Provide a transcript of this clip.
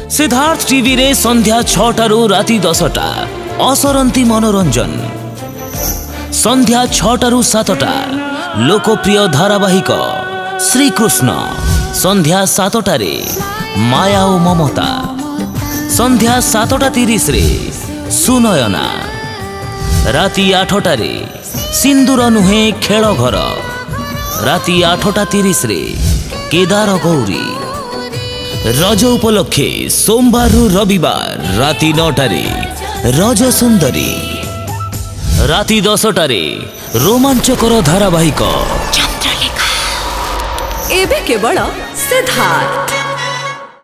Siddharth TV रे संध्या 6टारू राति 10टा असरंती मनोरंजन। संध्या 6टारू 7टा लोकप्रिय धारावाहिक श्रीकृष्ण। संध्या 7टारे माया और ममता। संध्या 7:30 रे सुनयना। राति 8टारे सिंदूर नुहे खेल घर। राति 8:30 रे केदार गौरी। रज उपलक्षे सोमवार रविवार राति 9टारे रज सुंदरी। राति 10टारे रोमांचकर धारावाहिक चंद्रलेखा। एबे केवल सिद्धार्थ।